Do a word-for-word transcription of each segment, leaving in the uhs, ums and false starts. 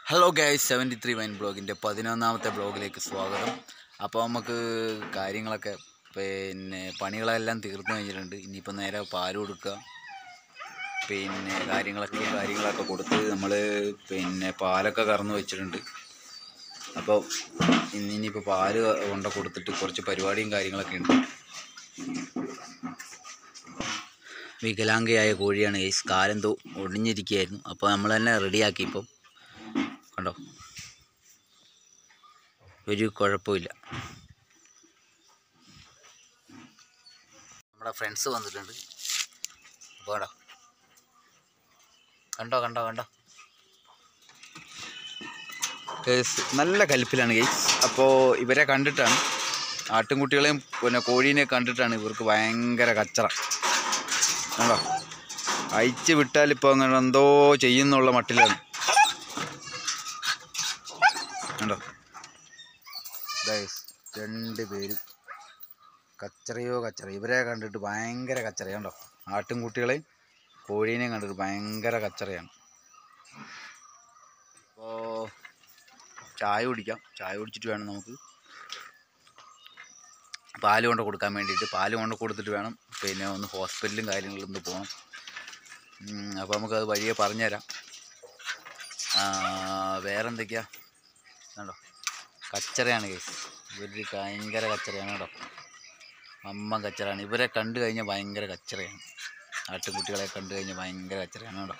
Hello guys, seventy three wine ബ്ലോഗിൻ്റെ പതിനൊന്നാമത്തെ ബ്ലോഗിലേക്ക് സ്വാഗതം. അപ്പോൾ നമുക്ക് കാര്യങ്ങളൊക്കെ പിന്നെ പണികളെല്ലാം തീർന്നു കഴിഞ്ഞിട്ടുണ്ട്. ഇനിയിപ്പോൾ നേരെ പാൽ കൊടുക്കുക, പിന്നെ കാര്യങ്ങളൊക്കെ കാര്യങ്ങളൊക്കെ കൊടുത്ത് നമ്മൾ പിന്നെ പാലൊക്കെ കറന്ന് വെച്ചിട്ടുണ്ട്. അപ്പോൾ ഇന്നിനിപ്പോൾ പാല് കൊണ്ട കൊടുത്തിട്ട് കുറച്ച് പരിപാടിയും കാര്യങ്ങളൊക്കെ ഉണ്ട്. വികലാംഗയായ കോഴിയാണ് ഗൈസ്, കാലെന്തോ ഒടിഞ്ഞിരിക്കുകയായിരുന്നു. അപ്പോൾ നമ്മൾ തന്നെ റെഡിയാക്കി. ഇപ്പം കണ്ടോ, ഒരു കുഴപ്പമില്ല. നമ്മുടെ ഫ്രണ്ട്സ് വന്നിട്ടുണ്ട്. അപ്പോൾ കണ്ടോ കണ്ടോ കണ്ടോ കണ്ടോ ഗൈസ്, നല്ല കലിപ്പിലാണ് ഗൈസ്. അപ്പോൾ ഇവരെ കണ്ടിട്ടാണ്, ആട്ടിൻകുട്ടികളെയും പിന്നെ കോഴീനെ കണ്ടിട്ടാണ് ഇവർക്ക് ഭയങ്കര കച്ചറ. കണ്ടോ, അയച്ച് വിട്ടാലിപ്പോൾ അങ്ങനെ എന്തോ ചെയ്യുന്നുള്ള മട്ടിലാണ്. കണ്ടോ ഗൈസ്, രണ്ട് പേരും കച്ചറയോ കച്ചറ. ഇവരെ കണ്ടിട്ട് ഭയങ്കര കച്ചറ. കണ്ടോ, ആട്ടിൻകുട്ടികളെയും കോഴീനെയും കണ്ടിട്ട് ഭയങ്കര കച്ചറയാണ്. അപ്പോൾ ചായ കുടിക്കാം. ചായ കുടിച്ചിട്ട് വേണം നമുക്ക് പാല് കൊണ്ട് കൊടുക്കാൻ വേണ്ടിയിട്ട്. പാല് കൊണ്ട് കൊടുത്തിട്ട് വേണം പിന്നെ ഒന്ന് ഹോസ്പിറ്റലും കാര്യങ്ങളും ഒന്ന് പോകണം. അപ്പോൾ നമുക്കത് വഴിയെ പറഞ്ഞുതരാം. വേറെ എന്തൊക്കെയാണ് കണ്ടോ, കച്ചറയാണ് കേസ്. ഇവർ ഭയങ്കര കച്ചറയാണ് കേട്ടോ, അമ്മ കച്ചറയാണ്. ഇവരെ കണ്ടു കഴിഞ്ഞാൽ ഭയങ്കര കച്ചറയാണ്. ആട്ടിൻകുട്ടികളെ കണ്ടു കഴിഞ്ഞാൽ ഭയങ്കര കച്ചറയാണ് കേട്ടോ.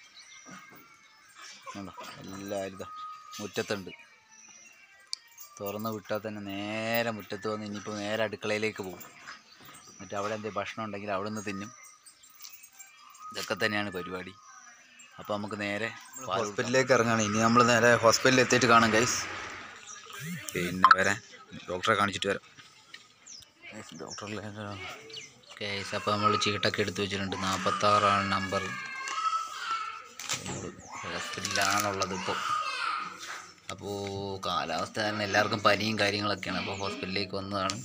കണ്ടോ, എല്ലാവരും ഇതാ മുറ്റത്തുണ്ട്. തുറന്ന് വിട്ടാൽ തന്നെ നേരെ മുറ്റത്ത് വന്ന് ഇനിയിപ്പോൾ നേരെ അടുക്കളയിലേക്ക് പോകും. എന്നിട്ട് അവിടെ എന്തെങ്കിലും ഭക്ഷണം ഉണ്ടെങ്കിൽ അവിടെ നിന്ന് തിന്നും. ഇതൊക്കെ തന്നെയാണ് പരിപാടി. അപ്പോൾ നമുക്ക് നേരെ ഹോസ്പിറ്റലിലേക്ക് ഇറങ്ങുകയാണ്. ഇനി നമ്മൾ നേരെ ഹോസ്പിറ്റലിൽ എത്തിയിട്ട് കാണാം ഗൈസ്. പിന്നെ വരാൻ ഡോക്ടറെ കാണിച്ചിട്ട് വരാം ഡോക്ടറിലെ ഗൈസ്. അപ്പോൾ നമ്മൾ ചീട്ടൊക്കെ എടുത്ത് വെച്ചിട്ടുണ്ട്. നാൽപ്പത്താറാണ് നമ്പർ. ഹോസ്പിറ്റലിലാണുള്ളത് ഇപ്പോൾ. അപ്പോൾ കാലാവസ്ഥ കാരണം എല്ലാവർക്കും പനിയും കാര്യങ്ങളൊക്കെയാണ്. അപ്പോൾ ഹോസ്പിറ്റലിലേക്ക് വന്നതാണ്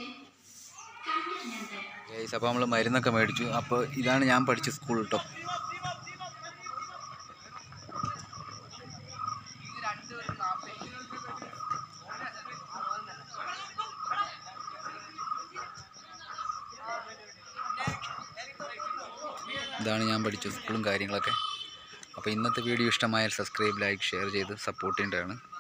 ഗൈസ്. അപ്പോൾ നമ്മൾ മരുന്നൊക്കെ മേടിച്ചു. അപ്പോൾ ഇതാണ് ഞാൻ പഠിച്ച സ്കൂൾ കേട്ടോ. ഇതാണ് ഞാൻ പഠിച്ച സ്കൂളും കാര്യങ്ങളൊക്കെ. അപ്പോൾ ഇന്നത്തെ വീഡിയോ ഇഷ്ടമായാൽ സബ്സ്ക്രൈബ്, ലൈക്ക്, ഷെയർ ചെയ്ത് സപ്പോർട്ട് ചെയ്യേണ്ടതാണ്.